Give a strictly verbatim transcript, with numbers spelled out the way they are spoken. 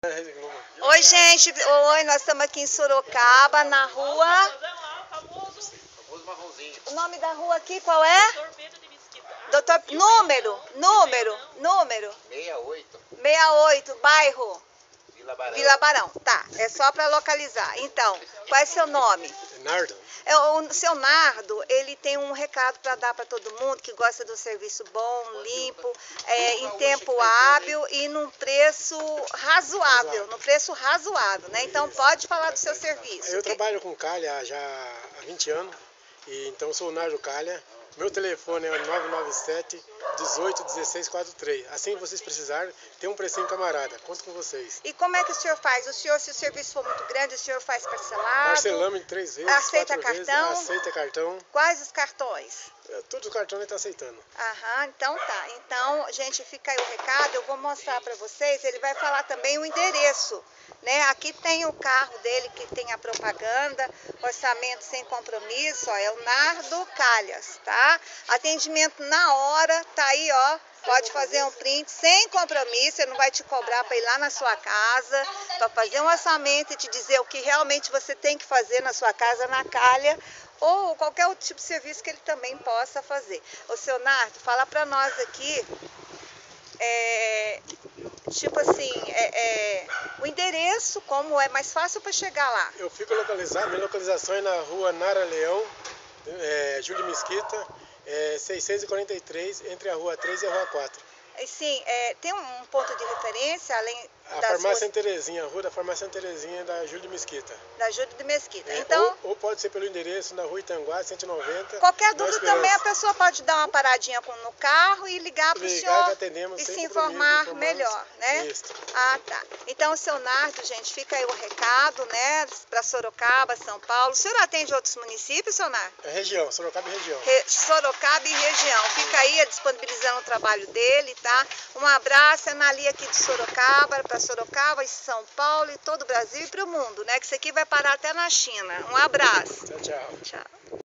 Oi, gente. Oi, nós estamos aqui em Sorocaba, na rua... O nome da rua aqui qual é? Doutor... Número, número, número. sessenta e oito. sessenta e oito, bairro? Vila Barão. Vila Barão, tá. É só para localizar. Então, qual é seu nome? Nardo. É, o seu Nardo, ele tem um recado para dar para todo mundo que gosta do serviço bom, limpo, é, em tempo hábil e num preço razoável, no preço razoável, né? Então pode falar do seu serviço. Eu trabalho com calha já há vinte anos, e então sou o Nardo Calha. Meu telefone é o nove nove sete, dezoito, dezesseis, quarenta e três. Assim que vocês precisarem, tem um precinho camarada. Conto com vocês. E como é que o senhor faz? O senhor, se o serviço for muito grande, o senhor faz parcelado? Parcelamos em três vezes, Aceita quatro cartão? vezes. Aceita cartão. Quais os cartões? Todos os cartões ele está aceitando. Aham, então tá. Então, gente, fica aí o recado. Eu vou mostrar para vocês. Ele vai falar também o endereço, né? Aqui tem o carro dele que tem a propaganda, orçamento sem compromisso, ó, é o Nardo Calhas, tá? Atendimento na hora, tá aí, ó. Pode fazer um print sem compromisso, ele não vai te cobrar para ir lá na sua casa, para fazer um orçamento e te dizer o que realmente você tem que fazer na sua casa, na calha, ou qualquer outro tipo de serviço que ele também possa fazer. Ô, seu Nardo, fala para nós aqui, é, tipo assim, é, é, o endereço, como é mais fácil para chegar lá. Eu fico localizado, minha localização é na rua Nara Leão, é, Júlio Mesquita, é, seiscentos e quarenta e três, entre a rua três e a rua quatro. E, sim, é, tem um ponto de referência, além A das farmácia ruas... Terezinha, a rua da farmácia Terezinha da Júlio de Mesquita. Da Júlio de Mesquita. É, Então, ou, ou pode ser pelo endereço na rua Itanguá, cento e noventa. qualquer dúvida também a pessoa pode dar uma paradinha com, no carro e ligar para o senhor atendemos, e sem se informar compromisso, melhor, né? Isso. Ah, tá. Então, seu Nardo, gente, fica aí o recado, né, para Sorocaba, São Paulo. O senhor atende outros municípios, seu Nardo? É região, Sorocaba e região. Re Sorocaba e região. Fica aí disponibilizando o trabalho dele, tá? Um abraço, Anali aqui de Sorocaba, para Sorocaba e São Paulo e todo o Brasil e para o mundo, né? Que isso aqui vai parar até na China. Um abraço. Tchau, tchau. Tchau.